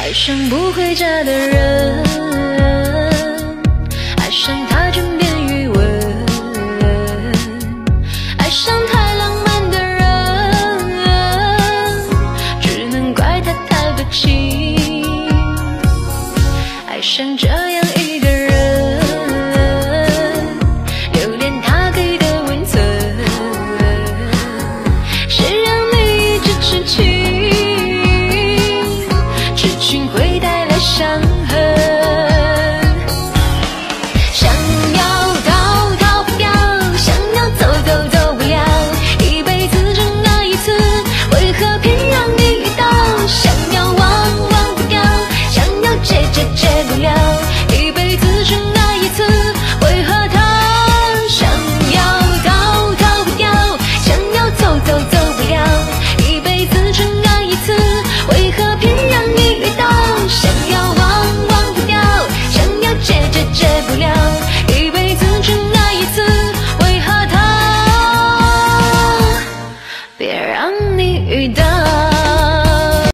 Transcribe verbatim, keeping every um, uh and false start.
爱上不回家的人，爱上他枕边余温，爱上太浪漫的人，只能怪他太不轻。爱上这样一个人，留恋他给的温存，谁让你一直痴情，痴情会带来伤痕。想要逃逃不掉，想要走走走不了，一辈子只那一次，为何偏让你遇到？想要忘忘不掉，想要戒戒戒不了，一辈子只那一次，为何他？想要逃逃不掉，想要走走走不了，一辈子只那一次，为何偏让你遇到？想要忘忘不掉，想要戒戒戒不了，一辈子只那一次，为何他？别让你遇到。